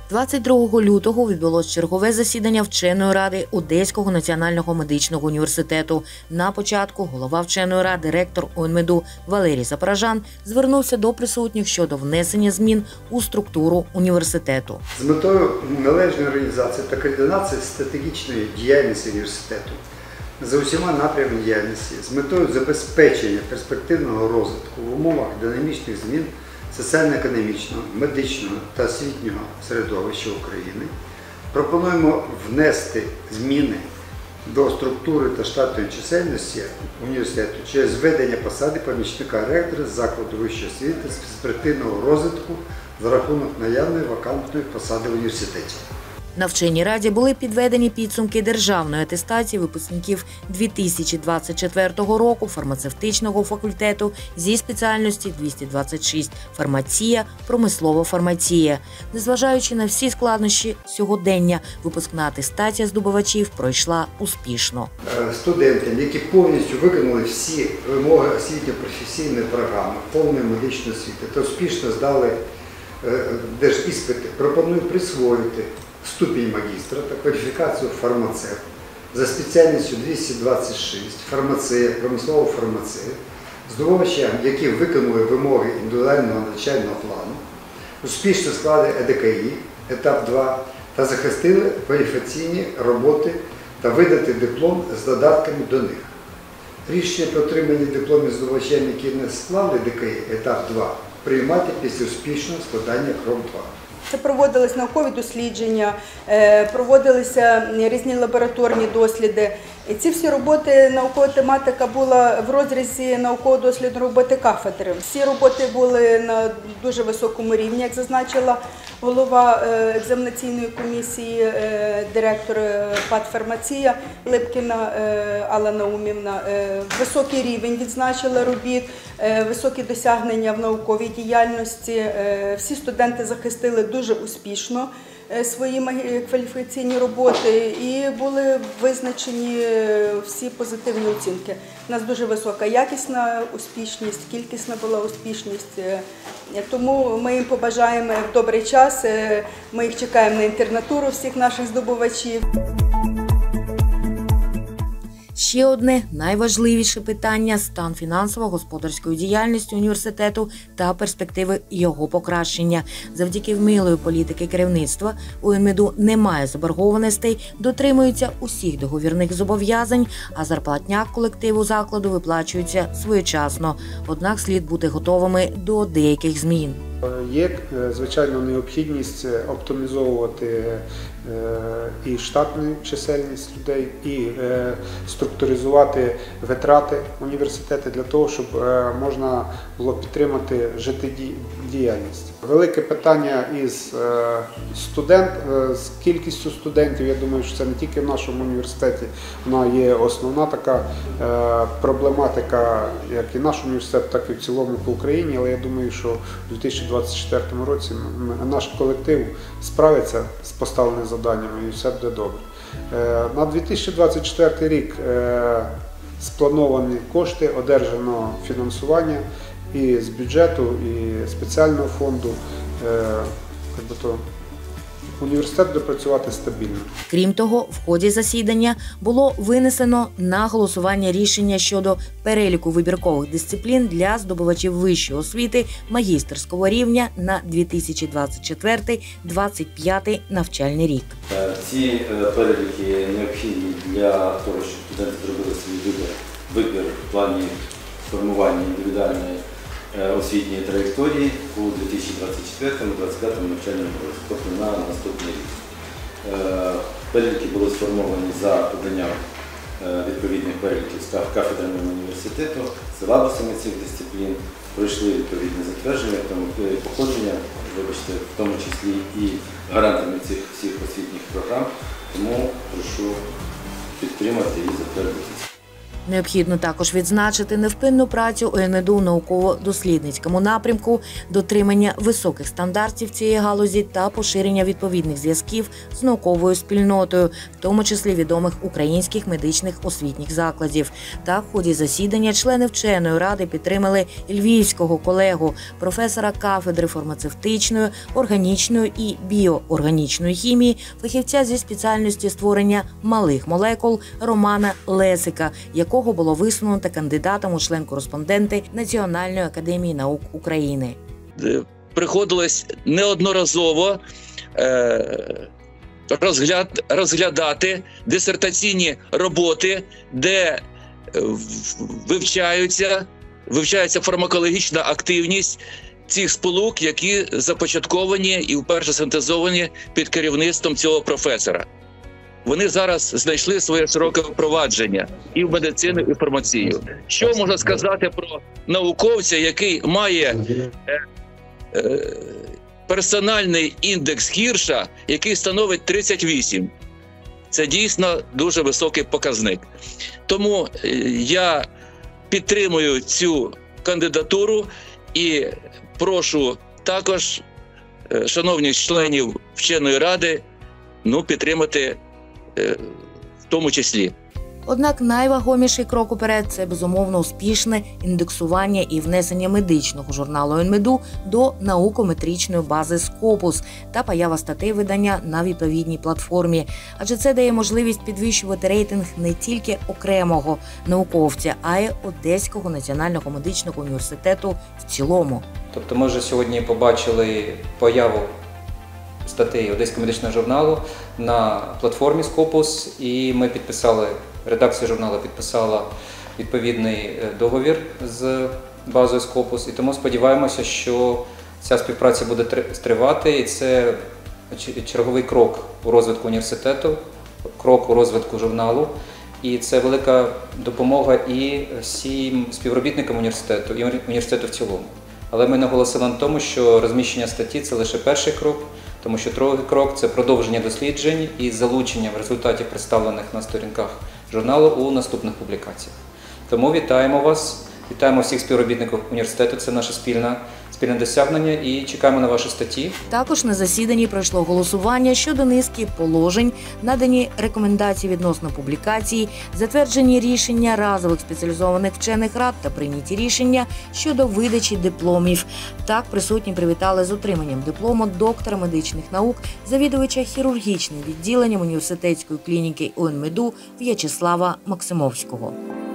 22 лютого відбулось чергове засідання вченої ради Одеського національного медичного університету. На початку голова вченої ради, ректор УНМЕДу Валерій Запорожан звернувся до присутніх щодо внесення змін у структуру університету. З метою належної організації та координації стратегічної діяльності університету за усіма напрямами діяльності, з метою забезпечення перспективного розвитку в умовах динамічних змін соціально-економічного, медичного та освітнього середовища України, пропонуємо внести зміни до структури та штатної чисельності університету через введення посади помічника ректора закладу вищої освіти з перспективного розвитку за рахунок наявної вакантної посади в університеті. На вченій раді були підведені підсумки державної атестації випускників 2024 року фармацевтичного факультету зі спеціальності 226 – фармація, промислова фармація. Незважаючи на всі складнощі сьогодення, випускна атестація здобувачів пройшла успішно. Студентам, які повністю виконали всі вимоги освітньо-професійної програми повної медичної освіти та успішно здали держіспити, пропоную присвоїти ступінь магістра та кваліфікацію фармацевт за спеціальністю 226 фармація, промислова фармація, здобувачам, які виконали вимоги індивідуального навчального плану, успішно склали ЕДКІ, етап 2, та захистили кваліфікаційні роботи та видати диплом з додатками до них. Рішення про отримання дипломів здобувачам, які не склали ЕДКІ, етап 2, приймати після успішного складання крок 2. Це проводились наукові дослідження, проводилися різні лабораторні досліди. І ці всі роботи, наукова тематика була в розрізі науково-дослідної роботи кафедри. Всі роботи були на дуже високому рівні, як зазначила голова екзаменаційної комісії, директор ПАТ «Фармація» Липкіна Алла Наумівна. Високий рівень відзначила робіт, високі досягнення в науковій діяльності. Всі студенти захистили дуже успішно свої кваліфікаційні роботи і були визначені всі позитивні оцінки. У нас дуже висока якісна успішність, кількісна була успішність, тому ми їм побажаємо в добрий час, ми їх чекаємо на інтернатуру всіх наших здобувачів. Ще одне найважливіше питання – стан фінансово-господарської діяльності університету та перспективи його покращення. Завдяки вмілої політики керівництва УНМЕДу немає заборгованостей, дотримуються усіх договірних зобов'язань, а зарплатня колективу закладу виплачується своєчасно. Однак слід бути готовими до деяких змін. Є, звичайно, необхідність оптимізовувати і штатну чисельність людей, і структуризувати витрати університету для того, щоб можна було підтримати життєдіяльність. Велике питання із з кількістю студентів. Я думаю, що це не тільки в нашому університеті, вона є основна така проблематика, як і наш університет, так і в цілому по Україні. Але я думаю, що у 2024 році наш колектив справиться з поставленими завданнями і все буде добре. На 2024 рік сплановані кошти, одержано фінансування і з бюджету, і спеціального фонду. Університет буде працювати стабільно. Крім того, в ході засідання було винесено на голосування рішення щодо переліку вибіркових дисциплін для здобувачів вищої освіти магістерського рівня на 2024-2025 навчальний рік. Ці переліки необхідні для того, щоб студенти зробили свій вибір в плані формування індивідуальної освітньої траєкторії у 2024-2025 навчальному році, тобто на наступний рік. Переліки були сформовані за поданням відповідних переліків з кафедрами університету, силабусами цих дисциплін, пройшли відповідне затвердження, походження, вибачте, в тому числі і гарантами цих всіх освітніх програм, тому прошу підтримати і затвердити. Необхідно також відзначити невпинну працю ОНМЕДу у науково-дослідницькому напрямку, дотримання високих стандартів цієї галузі та поширення відповідних зв'язків з науковою спільнотою, в тому числі відомих українських медичних освітніх закладів. Та в ході засідання члени вченої ради підтримали львівського колегу, професора кафедри фармацевтичної, органічної і біоорганічної хімії, фахівця зі спеціальності створення малих молекул Романа Лесика, якого було висунуто кандидатом у член-кореспонденти Національної академії наук України. Приходилось неодноразово розглядати дисертаційні роботи, де вивчається фармакологічна активність цих сполук, які започатковані і вперше синтезовані під керівництвом цього професора. Вони зараз знайшли своє широке впровадження і в медицину, і в фармацію. Що можна сказати про науковця, який має персональний індекс Хірша, який становить 38? Це дійсно дуже високий показник. Тому я підтримую цю кандидатуру і прошу також шановних членів вченої ради підтримати в тому числі. Однак найвагоміший крок уперед – це, безумовно, успішне індексування і внесення медичного журналу ОНМЕДу до наукометричної бази Scopus та поява статей видання на відповідній платформі. Адже це дає можливість підвищувати рейтинг не тільки окремого науковця, а й Одеського національного медичного університету в цілому. Тобто ми вже сьогодні побачили появу статей Одеського медичного журналу на платформі Scopus, і ми редакція журналу підписала відповідний договір з базою Scopus, і тому сподіваємося, що ця співпраця буде тривати, і це черговий крок у розвитку університету, крок у розвитку журналу, і це велика допомога і всім співробітникам університету, і університету в цілому. Але ми наголосили на тому, що розміщення статті – це лише перший крок, тому що другий крок – це продовження досліджень і залучення в результаті представлених на сторінках журналу у наступних публікаціях. Тому вітаємо вас, вітаємо всіх співробітників університету, це наше спільне досягнення і чекаємо на ваші статті. Також на засіданні пройшло голосування щодо низки положень, надані рекомендації відносно публікацій, затверджені рішення разових спеціалізованих вчених рад та прийняті рішення щодо видачі дипломів. Так, присутні привітали з отриманням диплому доктора медичних наук, завідувача хірургічним відділенням університетської клініки ОНМЕДу В'ячеслава Максимовського.